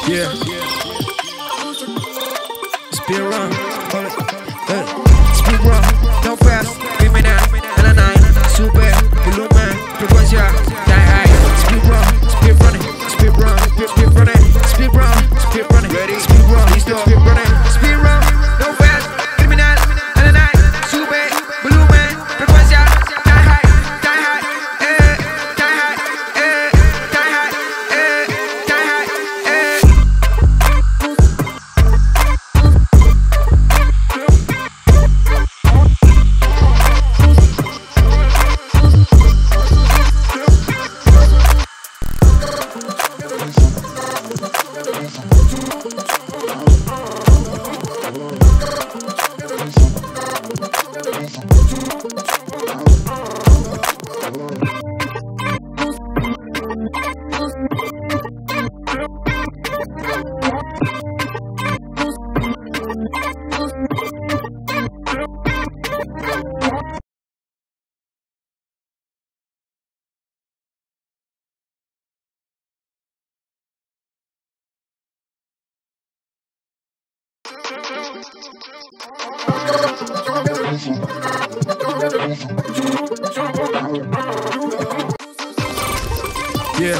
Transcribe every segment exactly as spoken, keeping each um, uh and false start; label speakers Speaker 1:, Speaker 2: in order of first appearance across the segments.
Speaker 1: Yeah. Speedrun. Hey. Speedrun. No fast. Criminal. En la night. Sube. Volumen. Frecuencia. Die high. Speedrun. Speedrunning. Speedrun. Speedrunning. Speedrun. Speedrunning. Ready. Speedrun. Listo. Speedrunning. Speedrun. No fast. Criminal. En la night. Sube. Volumen. Frecuencia. Die high. Die high. Eh. Die high. Eh. Die high. Eh. Die high. Eh. Yeah.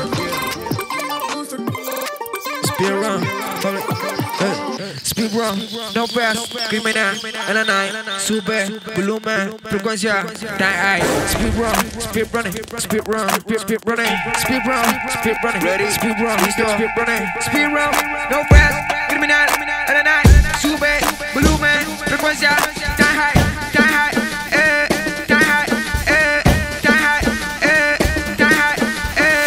Speaker 1: Speedrun. Hey. Speedrun. No fast. Criminal. En la night. Sube. Volumen. Frecuencia. Die high. Speedrun. Speedrunning. Speedrun. Speedrunning. Speedrun. Speedrunning. Ready. Speedrun. Listo. Speedrunning. Speedrun. No fast. Criminal. En la night. Sube. Volumen. Frecuencia. Die high. Die high. Eh. Die high. Eh. Die high. Eh. Die high. Eh.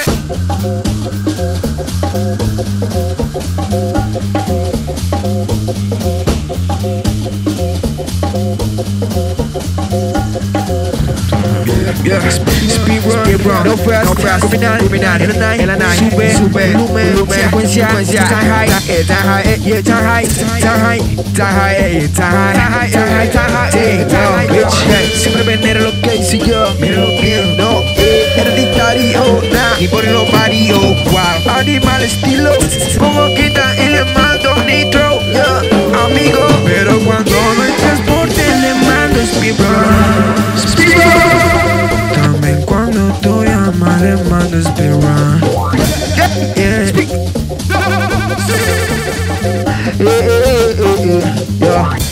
Speaker 1: Yeah, speedrun, speedrun, no fast, no fast, criminal, criminal, en la night, en la night, sube, sube, volumen, frecuencia, frecuencia, die high, eh, die high, eh, yeah, die high, die high, die high, eh, die high, die high, die high, die high, die high, bitch, hey, siempre venera lo que hice yo, mira lo que no, eh, hereditario, nah, ni por el ovario, wow, animal estilo, como quita el mando nitro, yeah, amigo, pero cuando no hay transporte le mando speedrun, speedrun. También cuando tú llamas le mando speedrun. Yeah. Yeah, yeah, yeah, yeah.